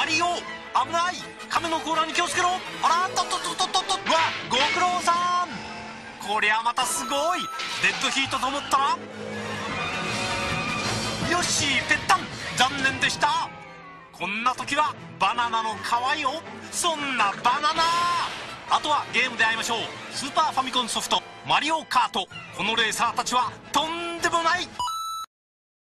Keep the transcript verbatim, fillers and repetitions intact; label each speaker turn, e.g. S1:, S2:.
S1: リオ危ない。亀の甲羅に気をつけろ。あらっとっとっとっとっとっと。うわご苦労さん。こりゃまたすごい。デッドヒートと思ったらよしぺったん。残念でした。こんな時はバナナの皮よ。そんなバナナ。あとはゲームで会いましょう。スーパーファミコンソフトマリオカート。このレーサーたちはとんでもない